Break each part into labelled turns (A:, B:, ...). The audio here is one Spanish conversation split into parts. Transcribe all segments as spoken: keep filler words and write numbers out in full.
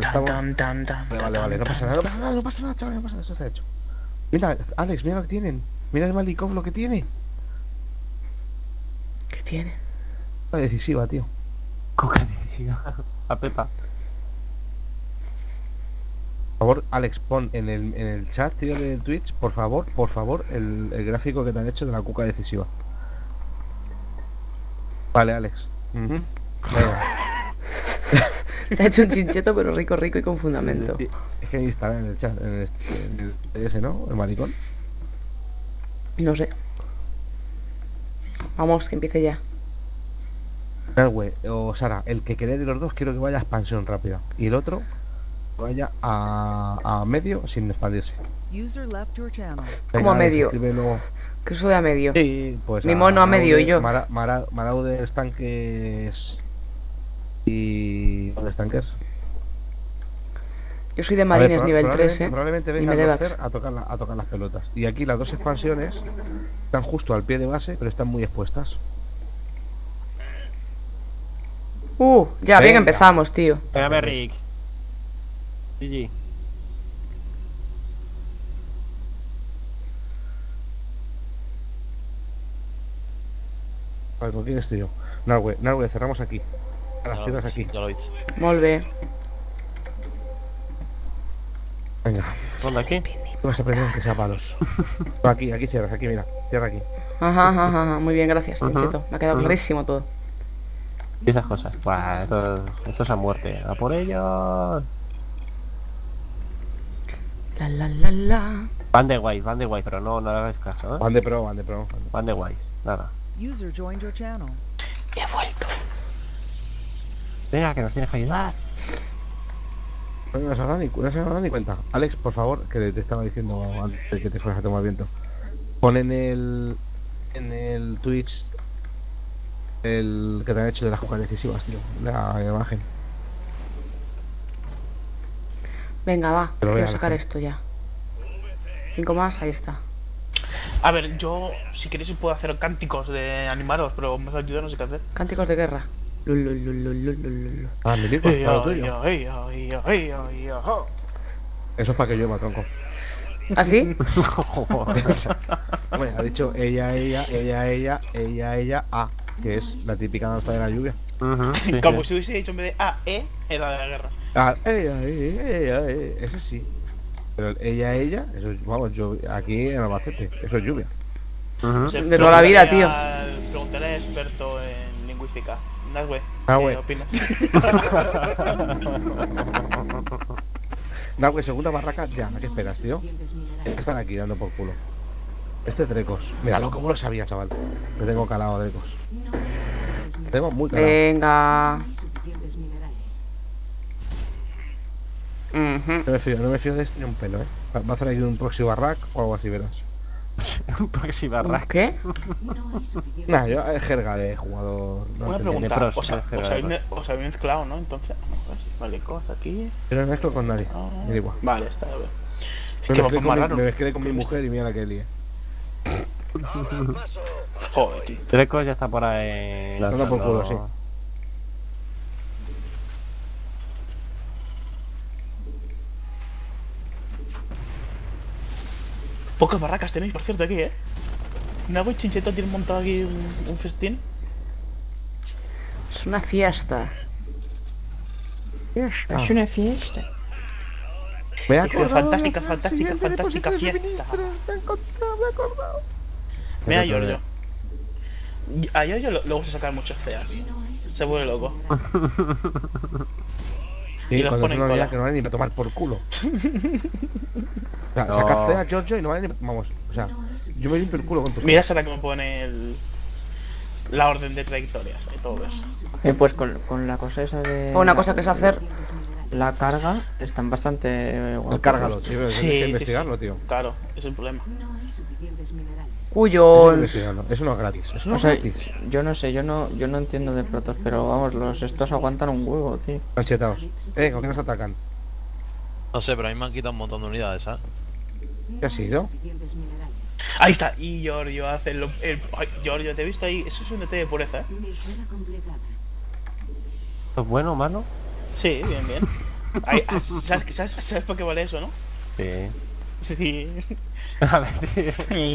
A: estamos...
B: tan, tan, tan,
A: Vale, vale, vale, no pasa nada, no pasa nada, no pasa nada, chaval, no pasa nada, eso está hecho. Mira, Alex, mira lo que tienen. Mira el Malikov lo que tiene.
C: ¿Qué tiene?
A: La decisiva, tío.
D: Coca decisiva. A Pepa.
A: Por favor, Alex, pon en el, en el chat, tío, de Twitch, por favor, por favor, el, el gráfico que te han hecho de la cuca decisiva. Vale, Alex. Uh-huh.
C: Te ha hecho un chincheto, pero rico, rico y con fundamento.
A: Es que instala en el chat, en el, en el ese, ¿no? El maricón.
C: No sé. Vamos, que empiece ya.
A: Nalwe o Sara, el que quede de los dos quiero que vaya a expansión rápida. Y el otro vaya a, a medio sin expandirse.
C: ¿Cómo a medio?
A: Luego...
C: ¿Qué eso de a medio?
A: Sí, pues
C: mi mono a, a medio y yo.
A: Mara, Mara, Marauder, estanques y... estanques.
C: Yo soy de marines
A: ver,
C: nivel
A: probablemente,
C: tres, eh.
A: Probablemente venga a, a, tocar la, a tocar las pelotas. Y aquí las dos expansiones están justo al pie de base, pero están muy expuestas.
C: Uh, ya, venga. Bien empezamos, tío.
D: Venga, Rick. G G.
A: Vale, ¿con quién estoy yo? Narwe, Narwe, cerramos aquí. A las cierras aquí.
E: Ya lo he dicho.
C: Molt bé.
A: Venga.
D: ¿Dónde aquí?
A: No se aprenden que sea palos. No, aquí, aquí cierras, aquí, mira. Cierra aquí.
C: Ajá, ajá, ajá. Muy bien, gracias, Tincheto. Uh -huh. Me ha quedado uh -huh. clarísimo todo.
D: Y esas cosas. Buah, eso, eso es a muerte. ¡A por ellos!
C: La la la la.
D: Van de guays, van de guays, pero no, no le hagáis caso, ¿eh?
A: Van de pro, van de pro.
D: Van de guays, nada.
B: User joined your channel. He vuelto.
D: Venga, que nos tienes que ayudar.
A: No se ha dado ni, no se ha dado ni cuenta. Alex, por favor, que te estaba diciendo antes de que te fueras a tomar viento. Pon en el en el Twitch el que te han hecho de las jugadas decisivas, tío. La imagen.
C: Venga, va, quiero sacar esto ya. Cinco más, ahí está.
B: A ver, yo si queréis puedo hacer cánticos de animaros, pero me ayuda, no sé qué hacer.
C: Cánticos de guerra.
A: Ah, mi digo, para lo tuyo. Eso es para que llueva, tronco.
C: ¿Ah, sí?
A: Hombre, ha dicho ella, ella, ella, ella, ella, ella, A, que es la típica danza de la lluvia.
D: Uh -huh, sí,
B: Como
D: sí.
B: si hubiese dicho en vez de A, E, era de la guerra.
A: Ah, ella, ella, ella, ella, ese sí. Pero ella, ella, eso, vamos, yo aquí en Albacete, eso es lluvia.
D: Uh -huh.
C: De toda la vida, tío.
B: Preguntaré al experto en lingüística. Naswe,
A: ah,
B: ¿qué
A: güey.
B: opinas?
A: Naswe, segunda barraca ya, ¿a qué esperas, tío? Están aquí dando por culo. Este es Drecos. Míralo, como lo sabía, chaval. Me tengo calado a Drecos. Tengo muy calado.
C: Venga. Uh-huh.
A: No me fío, no me fío de este ni un pelo, eh. Va a hacer aquí un proxy barrack o algo así, verás.
D: Un proxy barrack.
C: ¿Qué?
A: Nah, yo es jerga de jugador. No
B: Una
A: entendí.
B: pregunta,
D: pros,
B: os, ha,
D: es
B: os, habéis, os habéis mezclado, ¿no? Entonces, vale, cosa aquí.
A: Yo no me mezclo con nadie.
B: Ah,
A: Me da igual.
B: vale, está bien. Es
A: Me
B: que
A: mezclé
B: va
A: con,
B: más
A: mi,
B: raro.
A: me mezclé con mi mujer y mira la que lié.
B: Joder, tío.
D: Treco ya está por ahí.
A: Dando por culo, sí.
B: Pocas barracas tenéis, por cierto, aquí, ¿eh? Nago y Chincheto tienen montado aquí un, un festín.
C: Es una fiesta.
A: Fiesta.
F: Es una fiesta.
A: Me he acordado
B: Fantástica,
A: de la
B: fantástica,
A: siguiente
B: fantástica
A: deposición
B: fiesta.
A: de ministros. Me he encontrado, me he acordado.
B: Mira, Giorgio. A Giorgio le gusta sacar muchos feas. Se vuelve loco.
A: Sí,
B: Y los
A: cuando
B: pone
A: es
B: en
A: una vida
B: cola.
A: que no vale ni para tomar por culo. O sea,
D: No.
A: sacar fea a Giorgio y no vale ni... Vamos, o sea, yo me limpio el culo con tu...
B: Mira esa la que me pone el... la orden de trayectorias y todo eso.
F: Eh, pues con, con la cosa esa de...
C: Una cosa que es hacer.
F: La carga, están bastante... Eh, guapos.
A: Cárgalo, tío,
B: Sí,
A: tienes que
B: sí,
A: investigarlo,
B: sí.
A: tío.
B: Claro, es el problema.
A: Tienes que
C: Cuyons.
A: investigarlo. Eso no es gratis, eso no
F: O
A: es
F: sea,
A: gratis.
F: yo no sé, yo no, yo no entiendo de protos, pero vamos, los estos aguantan un huevo, tío.
A: Manchetaos. Eh, ¿con qué nos atacan?
E: No sé, pero a mí me han quitado un montón de unidades, ¿sabes?
A: ¿Qué ha sido?
B: Ahí está, y Giorgio hace lo, el... Ay, Giorgio, te he visto ahí, eso es un D T de pureza, ¿eh?
D: ¿Es bueno o malo?
B: Sí, bien, bien. Ay, ¿sabes, sabes, ¿Sabes por qué vale eso, no?
D: Sí.
B: Sí.
D: A ver si.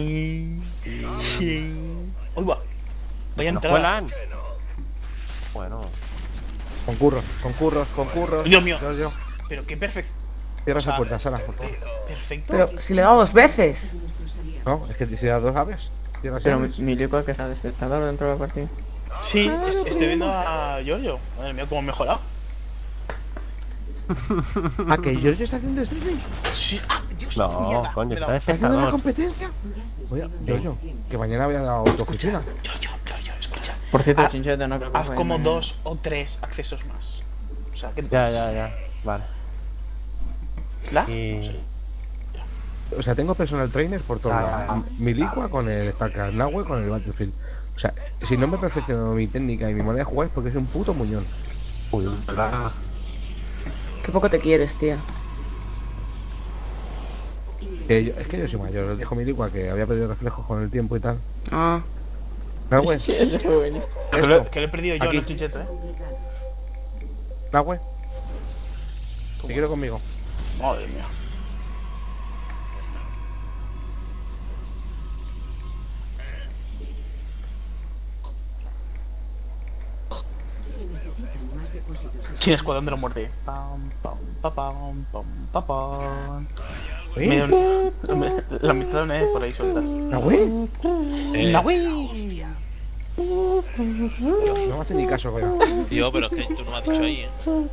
B: Sí. Uy, va. Vaya
D: ¿Nos
B: entrada.
D: cuelan? Bueno.
A: Concurros, concurros, concurros.
B: Dios mío.
A: Yo, yo.
B: Pero qué perfecto.
A: Cierra
B: O sea,
A: esa puerta, Sara, por favor.
B: Perfecto.
C: Pero si le he dado dos veces.
A: No, es que si das dos aves. Cierra
F: Pero
A: esa.
F: mi Milico que está de espectador dentro de la partida.
B: Sí, est- estoy viendo a Giorgio. Madre mía, cómo ha mejorado.
A: ¿A que Giorgio está haciendo streaming?
B: Sí. Ah, Dios,
D: No,
B: mierda.
D: coño,
B: Me da-
D: está de
A: ¿Está haciendo la
D: espectador.
A: competencia? Oye, Giorgio, que mañana voy a dar otra oficina.
B: Giorgio, Giorgio, escucha.
F: Por cierto,
B: Ah,
F: Chinchete, no creo que
B: Haz
F: juegue
B: como
F: mañana.
B: dos o tres accesos más. O sea, ¿qué te
D: Ya,
B: pasa?
D: ya, ya. Vale.
B: ¿La?
D: Y-
B: No sé.
A: O sea, tengo personal trainer por todos
D: Ah,
A: lados.
D: ah,
A: Milicua con el StarCraft, Nahue con el Battlefield. O sea, si no me perfecciono mi técnica y mi manera de jugar es porque soy un puto muñón.
D: Uy, ¿verdad?
C: Qué poco te quieres, tía.
A: Que yo- es que yo soy mayor, dijo Milicua que había perdido reflejos con el tiempo y tal.
C: Ah.
A: Nahue,
F: Sí, ese fue buenísimo.
B: Que lo,
A: esto,
B: que lo he perdido yo,
A: Aquí.
B: no Chinchete, eh.
A: Nahue, te quiero conmigo.
B: Madre mía. Sin escuadrón de la muerte. Pam, pam, pa, pam, pam, pa, pam.
A: ¿Sí?
B: Me- me- La mitad de una vez por ahí sueltas.
A: ¿Nahue?
E: Eh,
B: ¡Nahui!
A: Dios, no me hace ni caso, coño.
E: tío, pero es que tú no me has dicho ahí, eh.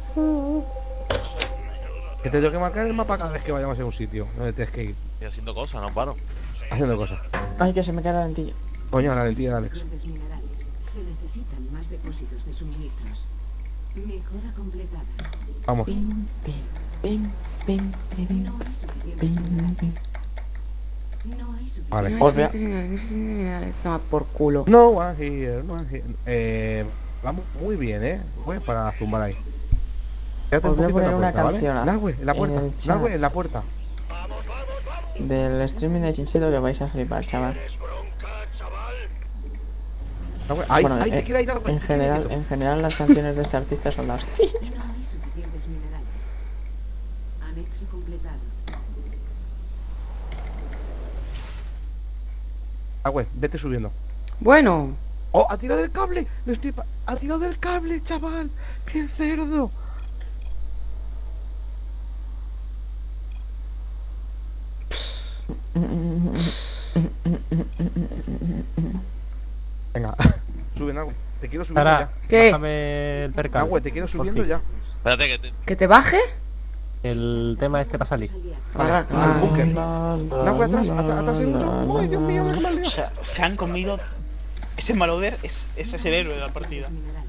A: Que te tengo que marcar el mapa cada vez que vayamos a un sitio. Donde tienes que ir
E: Estoy haciendo cosas, no paro.
A: haciendo cosas.
F: Ay, que se me cae la lentilla.
A: Coño, la lentilla de Alex.
G: Grandes minerales. Se necesitan más depósitos de suministros. Mejora completada.
A: Vamos.
F: Pim, pim, pim, pim, pim,
G: No hay suficientes
F: pim, pim.
G: minerales. No hay suficientes.
A: Vale.
C: No
F: Os
C: hay
F: vea-
C: suficiente mineral, no hay suficiente mineral. Toma por culo.
A: No one here, no one here. Eh, vamos muy bien, eh. Voy para zumbar ahí. Quédate
F: Os
A: un
F: voy a
A: poquito en
F: poner
A: la
F: una
A: puerta,
F: canción,
A: ¿vale?
F: ¿ah?
A: Nahue, en la
F: en
A: puerta.
F: el chat.
A: Nahue, en la puerta.
F: Del streaming de Chincheto que vais a flipar, chaval.
A: Nahue, ahí,
F: Bueno,
A: ahí te
F: eh,
A: quiero ir, Nahue.
F: en general, en general las canciones de este artista son las hostia.
G: No hay suficientes minerales. Anexo completado.
A: Nahue, vete subiendo.
C: Bueno.
A: ¡Oh, ha tirado del cable! Lo estoy pa- ¡Ha tirado del cable, chaval! ¡Qué cerdo! Venga, sube, Nahue. Te quiero subiendo
D: Sara,
A: ya.
C: ¿Qué?
D: bájame el percal.
A: Nahue, te quiero
D: por
A: subiendo
D: fin.
A: ya.
E: Espérate que te...
C: ¿Que te baje?
D: El tema este para salir.
C: Ahora-
A: al
C: ah.
A: búnker. Nahue, atrás, atrás, atrás hay uno. ¡Ay, Dios mío, me he
B: O
A: liado!
B: sea, se han comido. Ese Maloder es, ese es el héroe de la partida.
G: Minerales.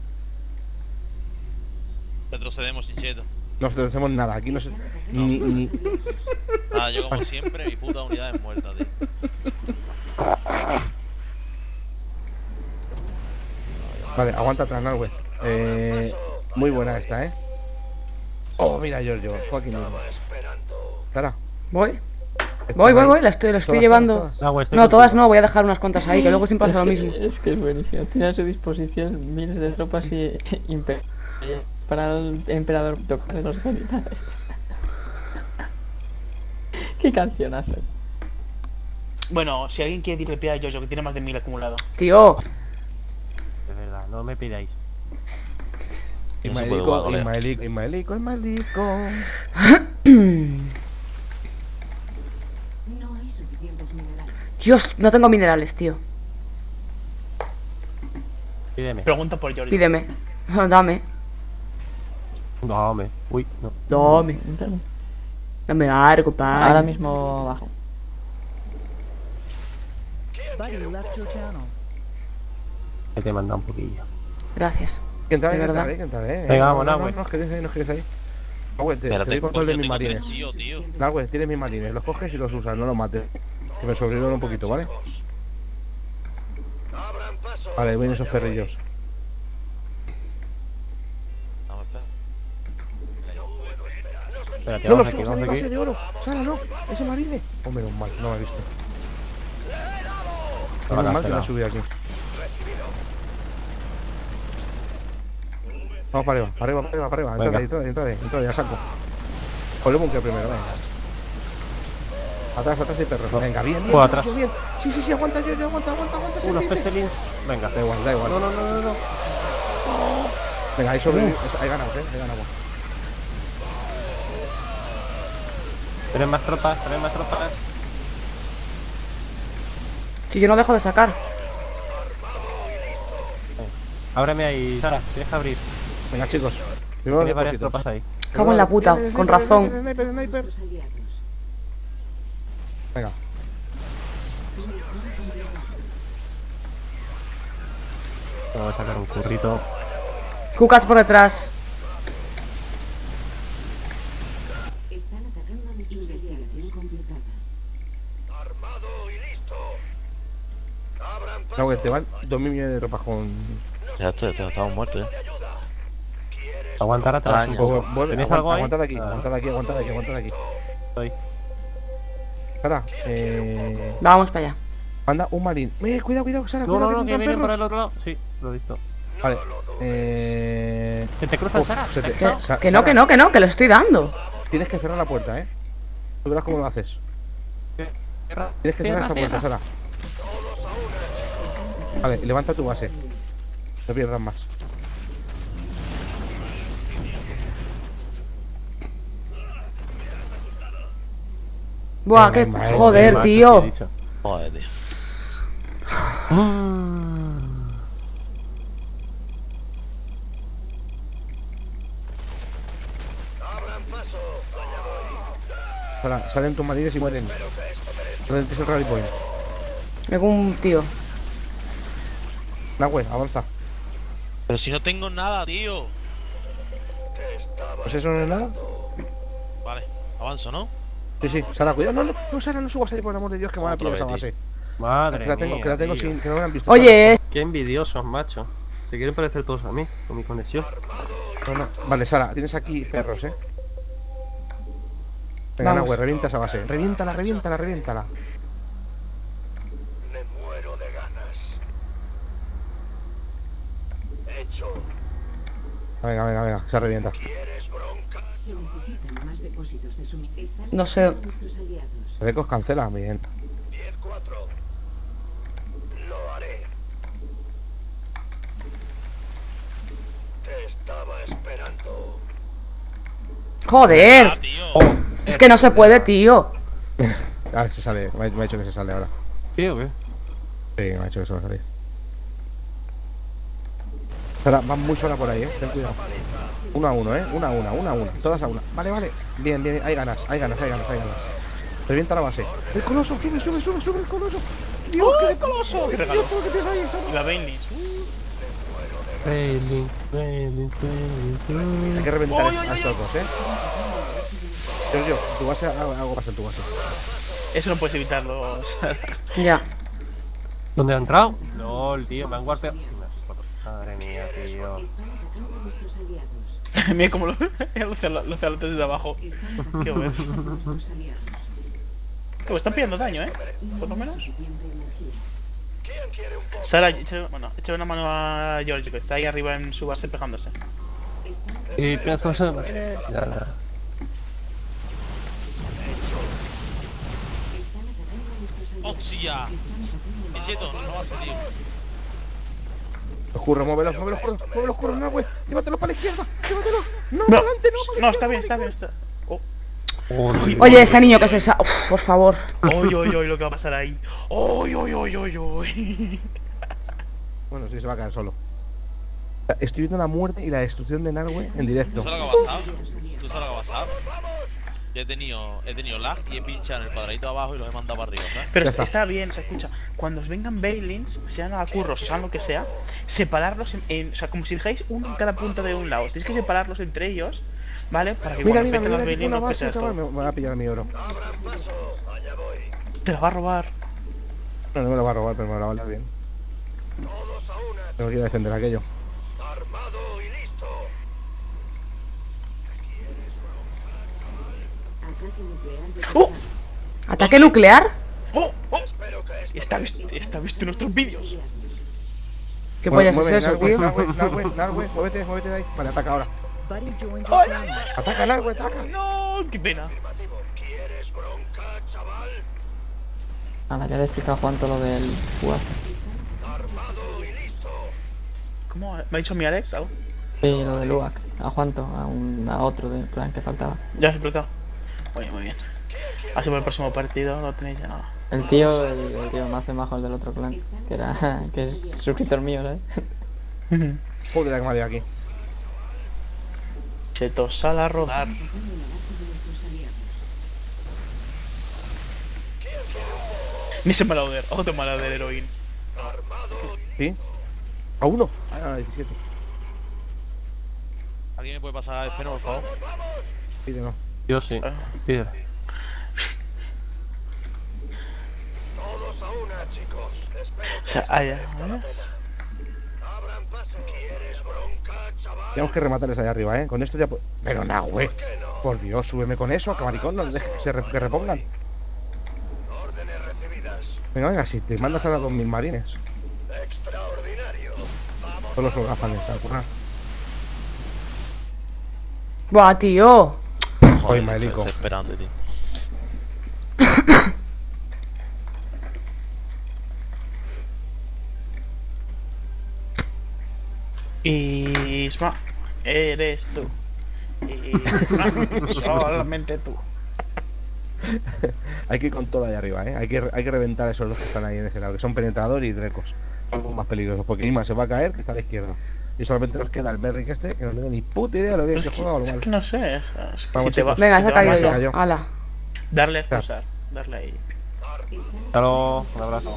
E: retrocedemos, Chincheto.
A: No hacemos nada, aquí no se. Ni, ni...
E: Nada, yo como siempre, mi puta unidad es muerta, tío.
A: Vale, aguanta atrás, Nahue. Eh, muy buena esta, eh. Oh, mira, Giorgio, fucking mierda. Sara.
C: Voy.
A: ¿estás
C: Voy, voy,
A: ahí?
C: voy. La estoy, lo estoy
A: Todas,
C: llevando.
A: todas, todas.
D: Ah, güey, estoy
C: No, todas
D: contigo.
C: no. Voy a dejar unas cuantas ahí, que luego siempre pasa lo mismo.
F: Es que es buenísimo. Tiene a su disposición miles de tropas y impe- para el emperador tocarle los genitales. Qué cancionazo.
B: Bueno, si alguien quiere decirle pida a Jojo que tiene más de mil acumulado.
C: Tío.
D: De verdad, no me pidáis.
E: No se puede jugar,
A: Ismaelico,
E: colega.
A: Ismaelico, Ismaelico, Ismaelico.
G: No hay suficientes minerales.
C: Dios, no tengo minerales, tío.
D: Pídeme.
B: Pregunta por Giorgio.
C: Pídeme. Dame.
D: No, me. Uy, no.
C: Dame. Dame algo, pa.
F: Ahora mismo bajo.
D: Que te manda un poquillo.
C: Gracias.
A: Que entrar,
C: De
A: que entrar,
C: verdad.
A: eh, que entrar, eh.
D: Venga,
A: No,
D: vamos,
A: no,
D: Nahue.
A: No, no, os quedéis ahí, no os quedéis ahí. Nahue, te, te
E: Espérate,
A: doy control de mis
E: tengo tres
A: marines.
E: tío, tío.
A: Nahue, tienes mis marines, los coges y los usas, no los mates. Que me sobrevivan un poquito, ¿vale? Vale, vienen esos perrillos.
E: Vamos, espera.
D: Espérate,
A: No
D: vamos
A: los
D: aquí,
A: usas,
D: vamos
A: mi base
D: aquí.
A: de oro. Sara, no, ese marine. Oh, menos mal, no me he visto.
D: Lo ha
A: Menos mal que me
D: cancelado.
A: he subido aquí. Vamos para arriba, para arriba, para arriba, para arriba. Entrad, entrad, entrad, entrad, ya saco. Con el búnker primero, venga. Atrás, atrás de perro. Venga, bien, bien.
D: Juego
A: bien,
D: atrás.
A: bien. Sí, sí, sí, aguanta, yo, yo, aguanta, aguanta, aguanta.
D: Uh, los
A: serpiente.
D: pestelins. Venga.
A: Da igual, da igual.
D: No, no, no, no, no.
A: Venga, ahí sobrevive. Ahí ganamos, eh, ahí ganamos.
D: Tienen más tropas, tienen más tropas.
C: Si yo no dejo de sacar.
D: Ábreme ahí, Sara, te deja abrir.
A: Venga, chicos. Primero
D: Tiene
A: los
D: varias
A: depósitos.
D: tropas ahí.
C: Cago en la puta,
A: Sniper,
C: con
A: sniper,
C: razón.
A: sniper, sniper.
G: Nuestros aliados.
A: Venga.
D: Vamos a sacar un currito.
C: Cucas por detrás.
G: Están atacando a nuestros aliados. Investigación completada.
A: No, que te van dos mil millones de tropas con.
E: Ya estoy, ya estamos muertos, eh.
D: Aguantar atrás un
E: Arañas.
D: poco.
A: Vuelve, vuelve,
D: ¿Tenéis
A: aguanta-
D: algo ahí?
A: Aguantad aquí,
D: Ah,
A: aguantad aquí, aguantad aquí, aguantad aquí.
D: estoy.
A: Sara, eh.
C: Vamos para allá.
A: Manda un marín. Eh, cuidado, cuidado, Sara,
D: No,
A: cuidado.
D: no, no, que
A: entran
D: vienen por
A: perros.
D: el otro lado. Sí, lo he visto.
A: Vale. Eh.
D: ¿Que te cruzan,
A: Uf,
D: Sara?
A: se te-
C: Que,
A: Sa-
C: que no,
A: Sara,
C: que no, que no, que lo estoy dando.
A: Tienes que cerrar la puerta, eh. Tú verás cómo lo haces.
D: Cierra,
A: Tienes que cerrar
D: cierra,
A: esa puerta,
D: cierra.
A: Sara. Vale, y levanta tu base. No pierdas más.
C: Buah,
A: Venga,
C: que
A: madre
C: joder,
D: Macho,
C: tío.
D: sí he dicho.
E: Joder, tío.
A: Sara, salen tus marines y mueren. ¿Dónde tienes el rally point?
C: Me pongo un tío.
A: Nahue, avanza.
E: Pero si no tengo nada, tío.
A: Pues eso no es nada.
E: Vale, avanzo, ¿no?
A: Sí, sí, Sara, cuidado. No, no, no, Sara, no subas ahí, por el amor de Dios, que me van a pillar esa base.
D: Madre
A: Que la tengo,
D: mía,
A: que la tengo
D: tío.
A: sin. que no me han visto.
C: Oye, es-
D: Qué envidiosos, macho. Se quieren parecer todos a mí, con mi conexión.
A: No, no. Vale, Sara, tienes aquí perros, eh. Venga,
C: Vamos.
A: Nahue, revienta esa base. Reviéntala, reviéntala, reviéntala. Venga, venga, venga, se revienta.
G: Se necesitan más depósitos de suministros.
C: No sé.
G: Nuestros aliados.
A: Recos cancela, bien.
C: joder.
E: Ah, tío.
C: Es que no se puede, tío.
A: Ah, se sale, me ha, me ha dicho que se sale ahora.
D: ¿Qué o qué?
A: Sí, me ha dicho que se va a salir. Sara, van muy sola por ahí, eh. Ten cuidado. Uno a uno, eh. Una a una, una a una. Todas a una. Vale, vale. Bien, bien, hay ganas, hay ganas, hay ganas, hay ganas. Revienta la base. El coloso, sube, sube, sube, sube el coloso. Dios, qué de coloso.
B: ¡Qué
A: Dios,
B: regalo!
A: todo lo que tienes ahí, Sara.
B: Y la Bailey.
D: Railings, railings, railings,
A: Hay que reventar
B: ¡Oy,
A: a
B: oy,
A: estos dos, eh. Yo, yo, tu base, hago, hago pasa en tu base.
B: Eso no puedes evitarlo. Sara.
C: Ya.
D: ¿Dónde ha entrado? LOL, tío, me han guarpeado. Sí, me has foto. Madre mía, tío.
G: Están atacando a nuestros aliados.
B: Mira cómo lo lo hace desde abajo.
G: Están
B: Qué
G: atacando
B: bueno.
G: a nuestros aliados.
B: Oh, están pillando daño, eh. Por lo menos.
G: Suficiente energía.
B: Sara, échale, bueno, échale una mano a George, que está ahí arriba en su base pegándose.
D: Y tienes cosas. Ya, ya.
G: Están atacando a nuestros aliados.
E: ¡Hostia!
G: Están atacando a
E: Cheto, no va a salir.
A: Los curros, muévelos, muévelos, curros, muévelos, curros, no, güey. Llévatelos para la izquierda, llévatelos. No,
B: No,
A: para adelante, no, para la
B: no,
A: izquierda,
B: está bien, está bien, está. Oh,
C: Oye, este niño que se sa... Uf, por favor.
B: oy, oy, oy, lo que va a pasar ahí. Oy, oy, oy, oy, oy.
A: Bueno, sí, se va a caer solo. Estoy viendo la muerte y la destrucción de Nahue en directo.
E: ¿Tú sabes lo que ha pasado? ¿Tú sabes lo que ha pasado? Yo he tenido, he tenido lag y he pinchado en el cuadradito abajo y los he mandado para arriba, ¿sabes?
B: Pero
A: Ya
B: está.
A: está.
B: bien, o sea, escucha, cuando os vengan Bailins, sean a curros o sean lo que sea, separarlos en, en- o sea, como si dejáis uno en cada punta de un lado. Tenéis que separarlos entre ellos, ¿vale? Para que
A: Mira,
B: cuando
A: mira,
B: empiecen
A: mira,
B: los
A: aquí
B: Bailins
A: una
B: no
A: base,
B: pese
A: chaval,
B: todo.
A: me, me va a pillar mi oro.
B: Te la va a robar.
A: No, no me lo va a robar, pero me lo va a valer bien. Tengo que ir a defender aquello.
G: Ataque nuclear de
B: ¡Oh!
C: ¿Ataque nuclear?
B: ¡Oh! ¡Oh! Está visto, está visto en nuestros vídeos.
C: ¿Qué pollas es
A: Mueve,
C: eso,
A: Narwe,
C: tío?
A: Narwe, Narwe, Narwe, muévete, muévete de ahí. Vale, ataca ahora. Ataca, Narwe, ataca.
B: No, qué pena.
F: Ahora ya le he explicado a Juan todo lo del jugar.
B: ¿Cómo? ¿Me ha dicho mi Alex algo?
F: Sí, lo del U A C. A Juanto, a, un, a otro del clan que faltaba.
B: Ya he explicado. Muy bien, muy bien. Así por el próximo partido lo tenéis ya.
F: El tío, el, el tío más majo el del otro clan, que era, que es suscriptor mío, ¿sabes?
A: Joder, la que me ha liado aquí.
B: Cheto, sal a rodar. Mise Malauder, otro Malauder heroín.
A: ¿Sí? ¿A uno? Ah, diecisiete.
E: ¿Alguien me puede pasar el Feno, por favor?
A: Pídelo.
D: Yo sí.
B: Ah.
D: Pídele.
B: O sea, allá.
A: Tenemos que rematarles allá arriba, ¿eh? Con esto ya... Pero no, güey. Por Dios, súbeme con eso, camaricón. No les dejes que se re que repongan. Venga, venga, si te mandas a las dos mil marines. Solo son gafas, a currar.
C: Buah, tío.
A: Joder, Maelico.
E: Desesperante, tío.
B: Isma, eres tú. Isma, solamente tú.
A: Hay que ir con todo allá arriba, ¿eh? Hay que, hay que reventar a esos dos que están ahí en ese lado, que son penetrador y drecos. Son los más peligrosos, porque Ima se va a caer, que está a la izquierda. Y solamente nos queda el Merrick este, que no tengo ni puta idea de lo bien que se juega o lo
B: Es
A: mal.
B: que no sé, es, es que
A: Vamos,
B: si te va,
A: chicos.
C: Venga,
B: si
C: se ha
B: te va
C: caído
B: mal,
A: se
C: ya.
A: cayó.
C: Hala.
B: darle a expulsar, darle ahí.
D: Hasta luego. Un abrazo.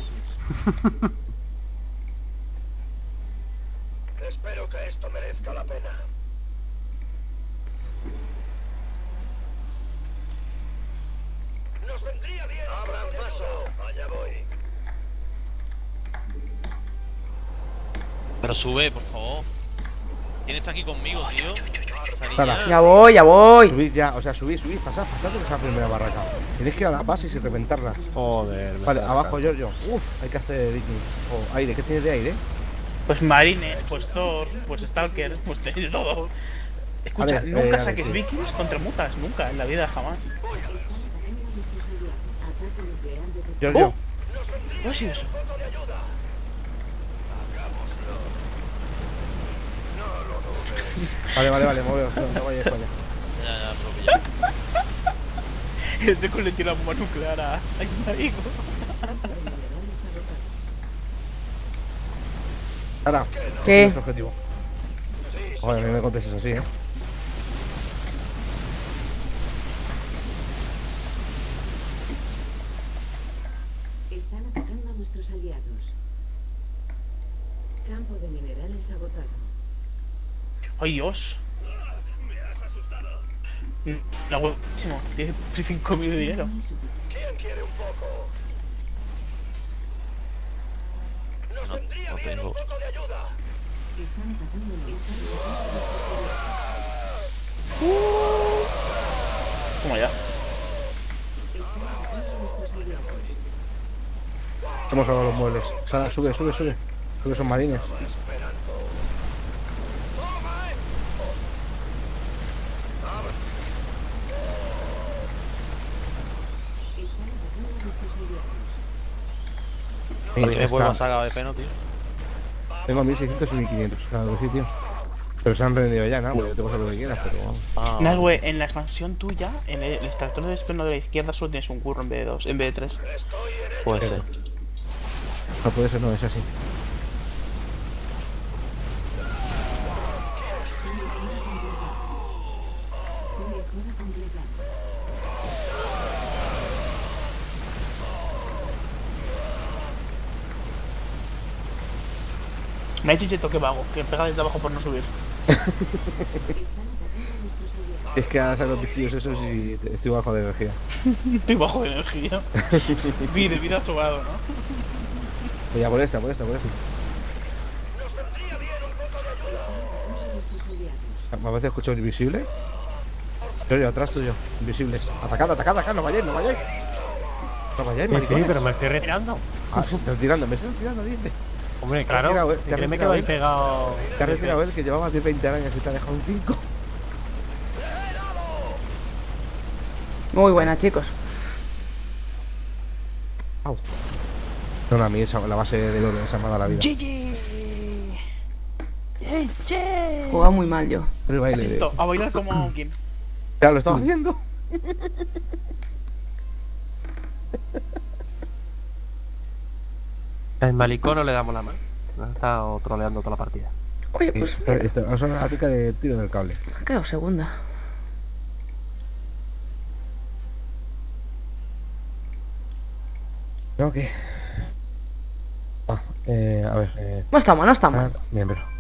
H: Espero que esto merezca la pena. Nos vendría bien. Abran paso. Allá voy.
E: Pero sube, por favor. ¿Quién está aquí conmigo, tío? Esa niña.
A: Sara.
C: Ya voy, ya voy.
A: Subid ya, o sea, subid, subid, pasad, pasad de esa primera barraca. Tenéis que ir a las bases y reventarlas.
D: Joder. me
A: Vale,
D: está
A: abajo,
D: atacando.
A: Giorgio. Uf, hay que hacer viking. O aire, ¿qué tienes de aire?
B: Pues marines, pues Thor, pues Stalkers, pues de todo. Escucha,
A: Vale,
B: nunca
A: eh,
B: saques
A: sí.
B: vikings contra mutas, nunca, en la vida jamás.
A: Giorgio.
B: ¡Oh! ¿Qué ha sido eso?
A: Vale, vale, vale, moveos, no, no vayáis para allá.
E: Ya, ya, pero que ya.
B: El Deco le tira la bomba nuclear a Ismarico.
A: Sara,
C: ¿Qué?
A: nuestro objetivo. Joder, a mí me contestes así, ¿eh?
G: Están atacando a nuestros aliados. Campo de minerales agotado.
B: ¡Ay, Dios! La buenísimo, tiene cinco mil de dinero.
H: ¿Quién quiere un poco? Nos
E: No,
H: vendría
E: no
H: bien
E: tengo.
H: un poco de ayuda.
G: Están atacando están
B: Toma ya.
G: atacando a nuestros aliados.
A: Hemos salvado los muebles. Sara, sube, sube, sube. Sube esos marines.
G: Están atacando a nuestros aliados.
A: Sí,
E: ¿Alguien me puede
A: está-
E: pasar a B P, no, tío?
A: Tengo mil seiscientos y mil quinientos cada dos sitios. Pero se han rendido ya, ¿no? Yo te puedo hacer lo que quieras, pero vamos.
E: Ah,
B: Nagüe, en la expansión tuya, en el extractor de despleno de la izquierda solo tienes un curro en vez de dos, en vez de tres.
E: puede ser.
A: No puede ser, no es así.
G: Mejora completada.
B: Me ha dicho Cheto que vago, que pega desde abajo por no subir.
G: Están atacando a nuestros aliados.
A: Es que ahora saco los bichillos esos y te- estoy bajo de energía.
B: Estoy bajo de energía. Vida, vida sobrado, ¿no?
A: Pues ya por esta, por esta, por esta. ¿Me habéis escuchado invisible? Yo, atrás tuyo, invisibles. Atacad, atacad, atacad, no vayáis, no vayáis. No vayáis,
D: Sí, sí,
A: maricones.
D: pero me estoy retirando.
A: Ah, sí, me estoy tirando, me estoy tirando, dice.
D: Hombre,
A: Te has retirado,
D: claro.
A: eh,
D: Si
A: te has
D: créeme que
A: retirado
D: vais
A: él.
D: pegado.
A: Te has retirado él, que llevaba diez veinte arañas y te ha dejado un cinco.
C: Muy buena, chicos.
A: Au. No, no, a mí esa, la base de oro esa me ha dado la vida.
B: G G.
C: Jugaba muy mal yo.
A: El baile de...
B: Listo, a bailar como Kim.
A: Ya lo estaba haciendo.
D: El malicón no le damos la mano. Nos ha estado troleando toda la partida.
C: Oye, pues
A: Esto, esto, es una táctica de tiro del cable.
C: ha quedado segunda.
A: Tengo que... Ah, eh, a ver, eh...
C: No está mal, no está mal.
A: ah, bien, pero...